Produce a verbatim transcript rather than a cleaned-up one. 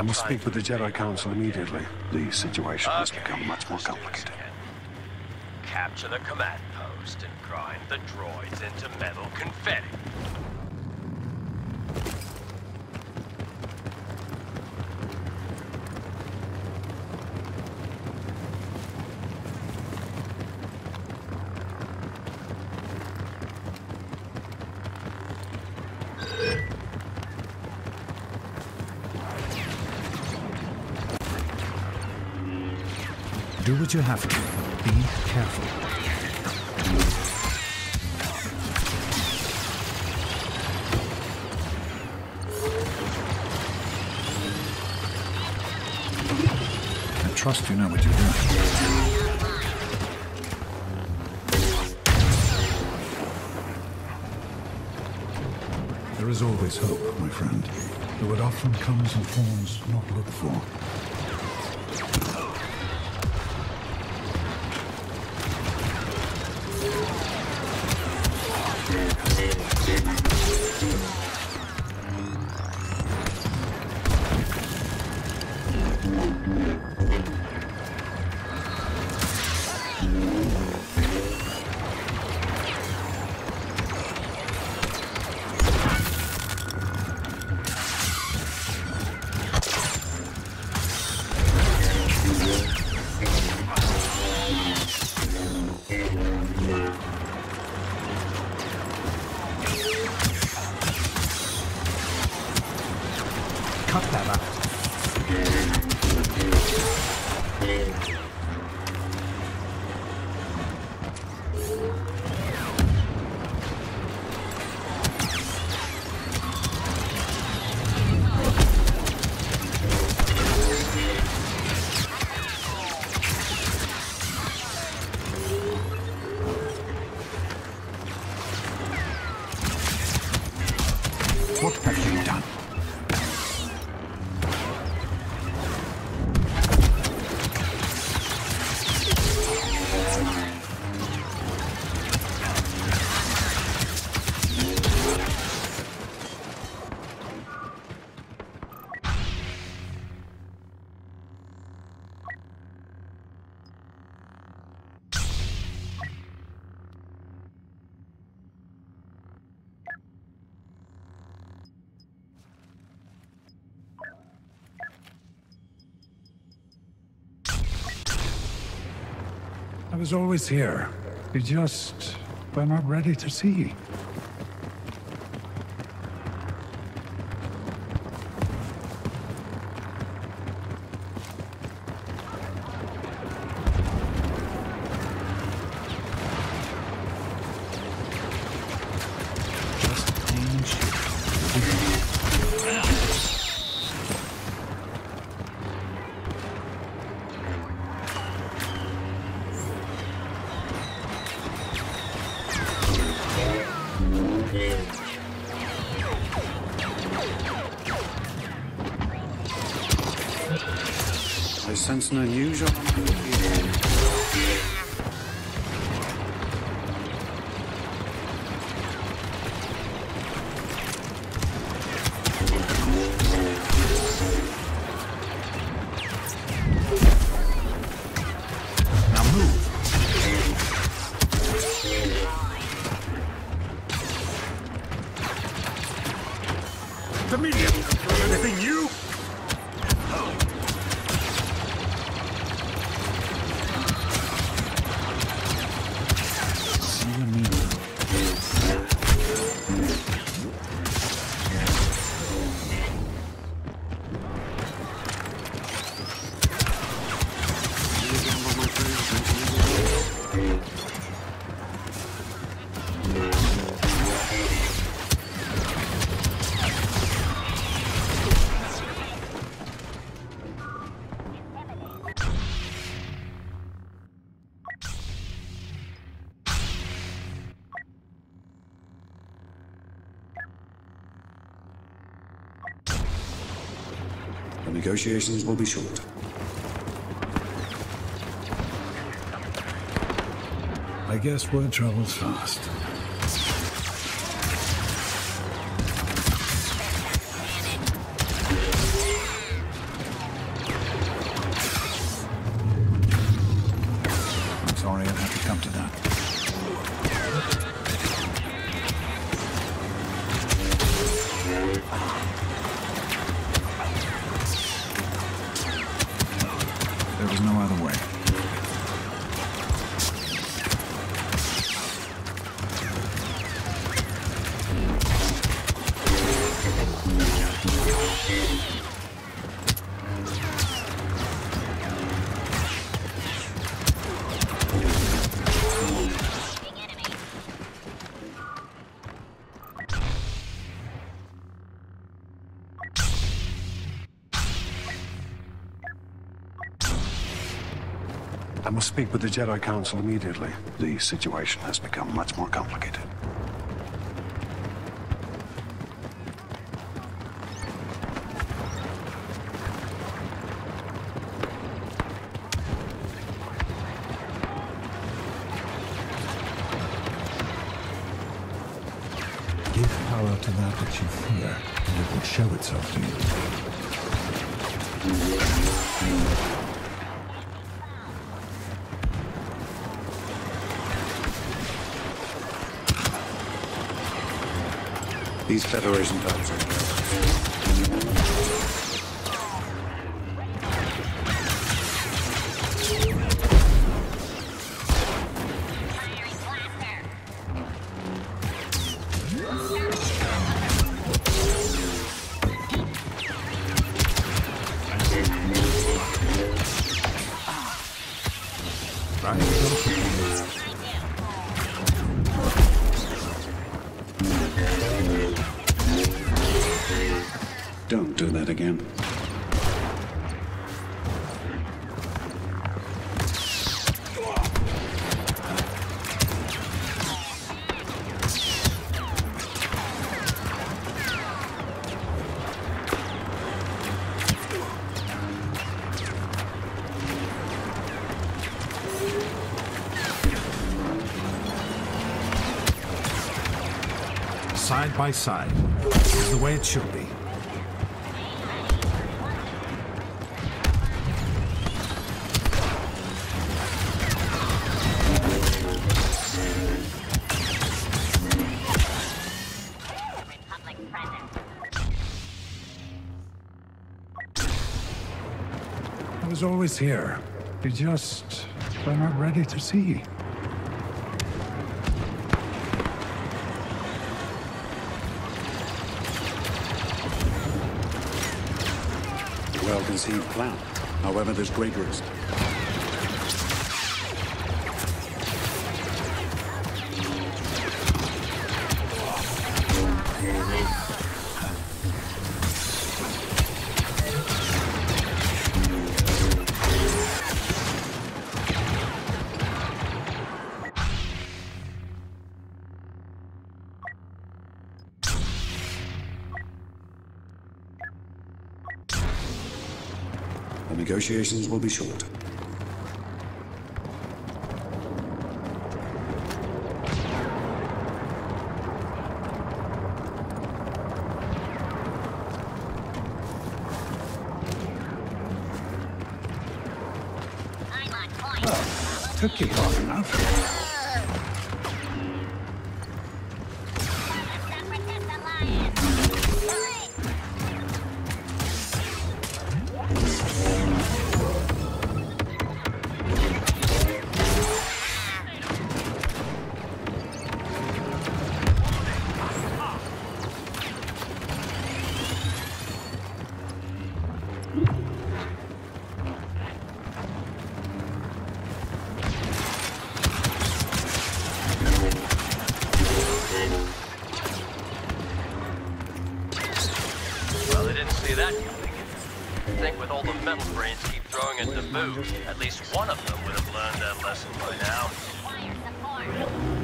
must speak with the Jedi Council immediately. The situation has become much more complicated. Capture the command post and grind the droids into metal confetti. Do what you have to. Be careful. I trust you know what you're doing. There is always hope, my friend, though it often comes in forms not looked for. Cut that up. What have you done? I was always here. You just were not ready to see. Just change. I sense an unusual... Now move. The media! Anything new? The negotiations will be short. I guess word travels fast. There was no other way. I must speak with the Jedi Council immediately. The situation has become much more complicated. Give power to that which you fear, and it will show itself to you. These Federation types are Don't do that again. Side by side. This is the way it should be. I was always here. You just were not ready to see. Well-conceived plan. However, there's great risk. The negotiations will be short. Well, took you long enough. Well, they didn't see that coming. I think with all the metal brains keep throwing at the boot, at least one of them would have learned that lesson by now.